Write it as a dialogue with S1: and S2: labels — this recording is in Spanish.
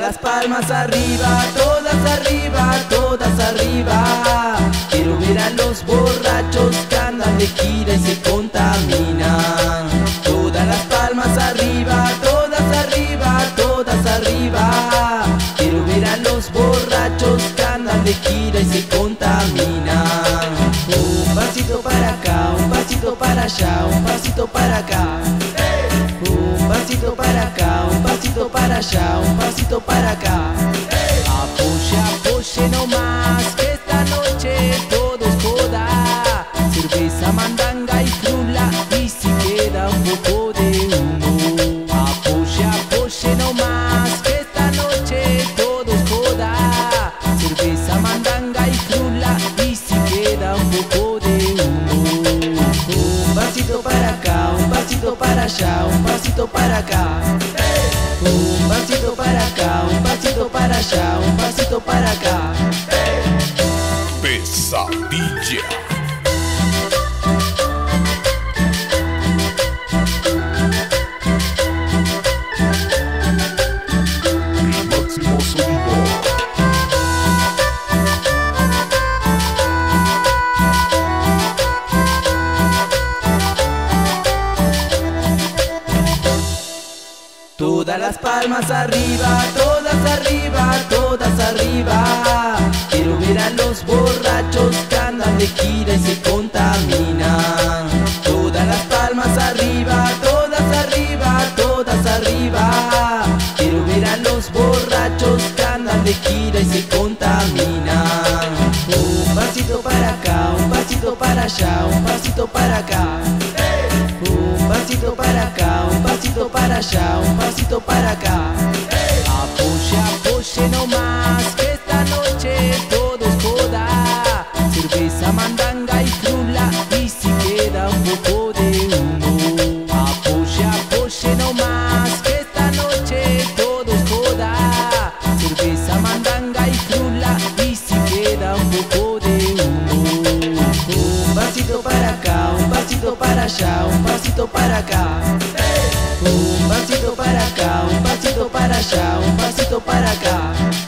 S1: las palmas arriba, todas arriba. Quiero ver a los borrachos que andan de gira y se contaminan. Todas las palmas arriba, todas arriba. Quiero ver a los borrachos que andan de gira y se contaminan. Un pasito para acá, un pasito para allá, un pasito para acá. Un pasito para acá, un pasito para allá, un pasito para acá. Apoye, apoye nomás, que esta noche todo es joda. Cerveza, mandanga y frula, y si queda un poco de humo. Apoye, apoye nomás, que esta noche todo es joda. Cerveza, mandanga y frula, y si queda un poco de humo. Un pasito para acá, un pasito para allá, un pasito para acá. Un pasito para acá, un pasito para allá, un pasito para acá.
S2: Pesadilla. El máximo sonido.
S1: Todas las palmas arriba, todas arriba. Quiero ver a los borrachos que andan de gira y se contaminan. Todas las palmas arriba, todas arriba. Quiero ver a los borrachos que andan de gira y se contaminan. Un pasito para acá, un pasito para allá, un pasito para acá. Un pasito para acá, un pasito para allá, un pasito para acá. Apoye, apoye nomás, que esta noche todo es joda. Cerveza, mandanga y frula, y si queda un poco de humo. Apoye, apoye nomás, que esta noche todo es joda. Cerveza, mandanga y frula, y si queda un poco de humo. Un pasito para acá, un pasito para allá, un pasito para acá. Un pasito para acá, un pasito para allá, un pasito para acá.